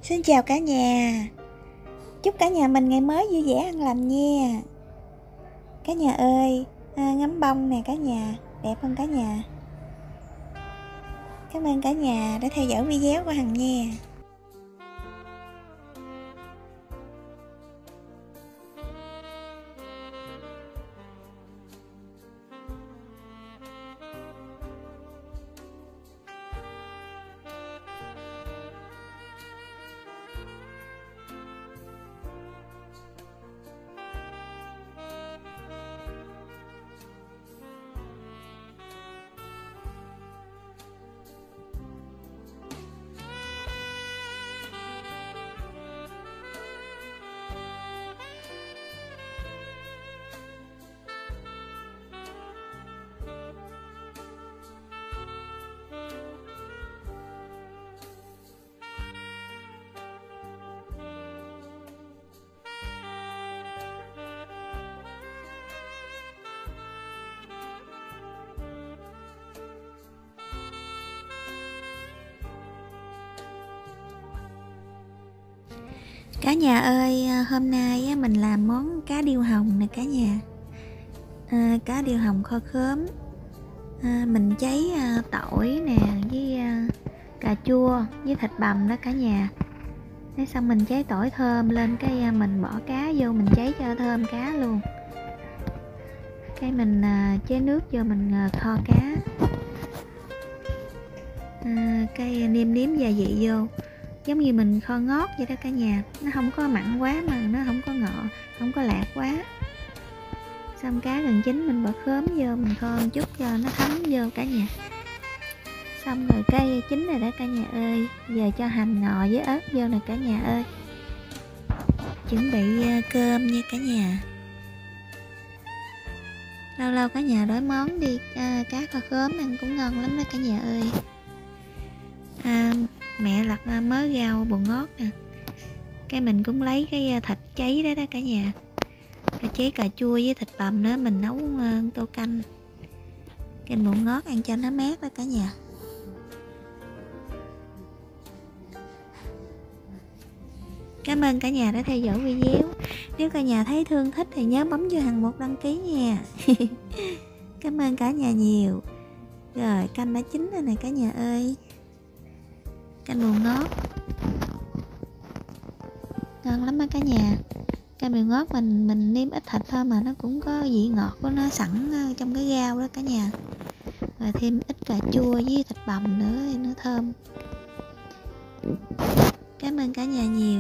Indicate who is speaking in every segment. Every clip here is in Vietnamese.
Speaker 1: Xin chào cả nhà. Chúc cả nhà mình ngày mới vui vẻ an lành nha. Cả nhà ơi, ngắm bông nè cả nhà, đẹp không cả nhà? Cảm ơn cả nhà đã theo dõi video của Hằng nha. Cả nhà ơi, hôm nay mình làm món cá điêu hồng nè cả nhà. Cá điêu hồng kho khóm. Mình cháy tỏi nè với cà chua với thịt bằm đó cả nhà. Thế xong mình cháy tỏi thơm lên, cái mình bỏ cá vô, mình cháy cho thơm cá luôn. Cái mình chế nước vô, mình kho cá. Cái nêm gia vị vô, giống như mình kho ngót vậy đó cả nhà. Nó không có mặn quá mà nó không có ngọt, không có lạt quá. Xong cá gần chín mình bỏ khóm vô, mình kho một chút cho nó thấm vô cả nhà. Xong rồi cái chín rồi đó cả nhà ơi. Giờ cho hành ngò với ớt vô nè cả nhà ơi. Chuẩn bị cơm nha cả nhà. Lâu lâu cả nhà đổi món đi. Cá kho khóm ăn cũng ngon lắm đó cả nhà ơi. Mẹ lặt mớ rau bột ngót nè. Cái mình cũng lấy cái thịt cháy đó đó cả nhà. Cái cháy cà chua với thịt bằm nữa, mình nấu tô canh. Cái bột ngót ăn cho nó mát đó cả nhà. Cảm ơn cả nhà đã theo dõi video. Nếu cả nhà thấy thương thích thì nhớ bấm vô Hằng một đăng ký nha. Cảm ơn cả nhà nhiều. Rồi canh đã chín rồi nè cả nhà ơi. Canh bột ngót ngon lắm á cả nhà. Canh bột ngót mình nêm ít thịt thôi mà nó cũng có vị ngọt của nó sẵn trong cái rau đó cả nhà. Rồi thêm ít cà chua với thịt bằm nữa thì nó thơm. Cảm ơn cả nhà nhiều.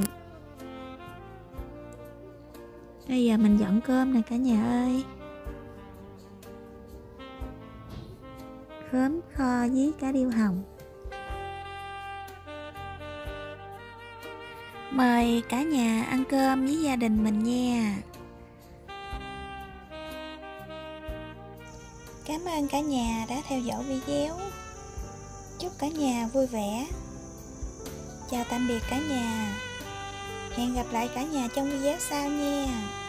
Speaker 1: Bây giờ mình dọn cơm nè cả nhà ơi. Khóm kho với cá điêu hồng. Mời cả nhà ăn cơm với gia đình mình nha. Cảm ơn cả nhà đã theo dõi video. Chúc cả nhà vui vẻ. Chào tạm biệt cả nhà. Hẹn gặp lại cả nhà trong video sau nha.